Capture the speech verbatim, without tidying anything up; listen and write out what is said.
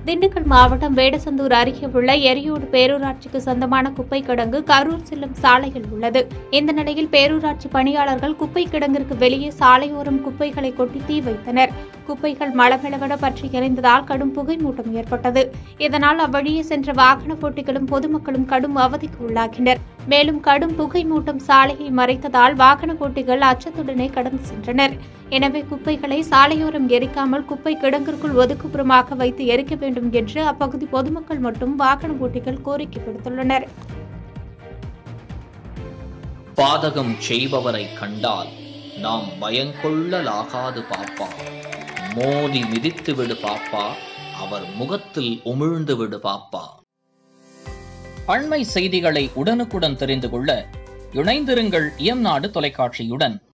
திண்டுக்கல் மாவட்டம் வேடசந்தூர் அருகே உள்ள எரியோடு பேரூராட்சிக்கு சொந்தமான குப்பை கிடங்கு கரூர் செல்லும் சாலையில் உள்ளது. இந்த நிலையில் பேரூராட்சி பணியாளர்கள் குப்பை கிடங்கிற்கு வெளியே சாலையோரம் குப்பைகளை கொட்டி தீ வைத்தனர். குப்பைகள் மளமளவென பற்றி எரிந்ததால் கடும் புகை மூட்டம் ஏற்பட்டது. இதனால் அவ்வழியே சென்ற வாகன ஓட்டிகளும் பொதுமக்களும் கடும் அவதிக்கு உள்ளாகினர். மேலும் கடும் புகை மூட்டம் சாலையை மறைத்ததால் வாகன ஓட்டிகள் அச்சத்துடனே கடந்து சென்றனர். எனவே குப்பைகளை சாலையோரம் எரிக்காமல் குப்பை கிடங்கிற்குள் ஒதுக்குப்புறமாக வைத்து எரிக்க வேண்டும் என்று அப்பகுதி பொதுமக்கள் மற்றும் வாகன ஓட்டிகள் கோரிக்கை விடுத்துள்ளனர். பாதகம் செய்பவரை கண்டால் நாம் பயங்கொள்ளலாகாது பாப்பா, மோதி மிதித்து விடு பாப்பா, அவர் முகத்தில் உமிழ்ந்து விடு பாப்பா. அண்மை செய்திகளை உடனுக்குடன் தெரிந்து கொள்ள இணைந்திருங்கள் இயம்நாடு தொலைக்காட்சியுடன்.